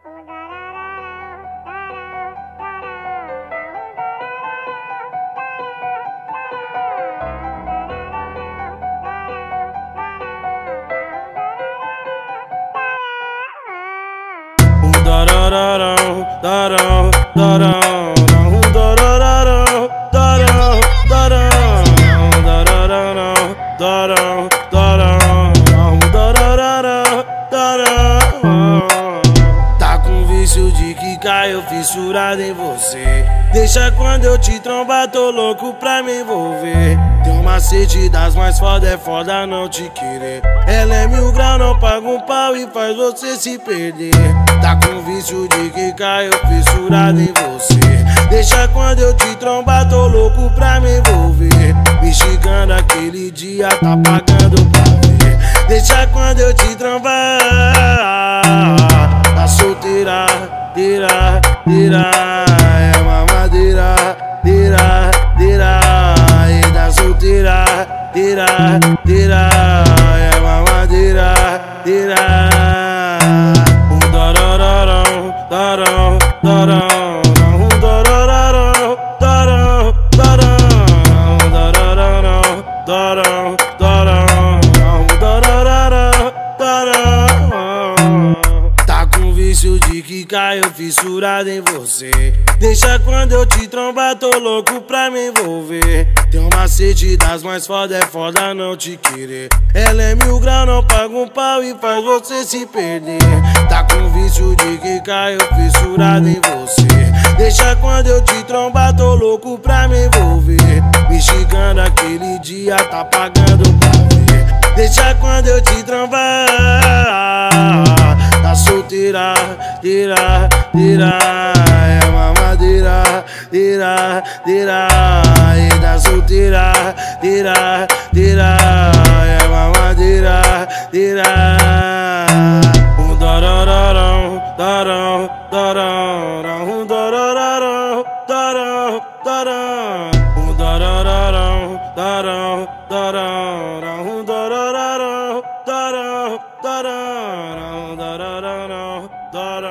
Tá com vício de quicar, eu fissurado em você. Deixa quando eu te trombar, tô louco pra me envolver. Tem um macete das mais foda, é foda não te querer. Ela é 1000 graus, não paga um pau e faz você se perder. Tá com vício de quicar, eu fissurado em você. Deixa quando eu te trombar, tô louco pra me envolver. Me xingando aquele dia, tá pagando pra ver. Deixa quando eu te trombar. Tá solteira, tira, tira. É mamadeira, tira, tira. E tá solteira, tira, tira. É mamadeira, tira. Darararão, darão, darão. Tá com vício de quicar, eu fissurado em você. Deixa quando eu te trombar, tô louco pra me envolver. Tem um macete das mais foda, é foda não te querer. Ela é 1000 graus, não paga um pau e faz você se perder. Tá com vício de quicar, eu fissurado em você. Deixa quando eu te trombar, tô louco pra me envolver. Me xingando aquele dia, tá pagando pra ver. Deixa quando eu te trombar. Tá solteira, tira, tira. É mamadeira, tira, tira. E tá solteira, tira, tira. É mamadeira, tira. Darararão, darão, darão, darararão, darão, darão. Darararão, darão, darão, darararão, darão, darão, darararão, darão.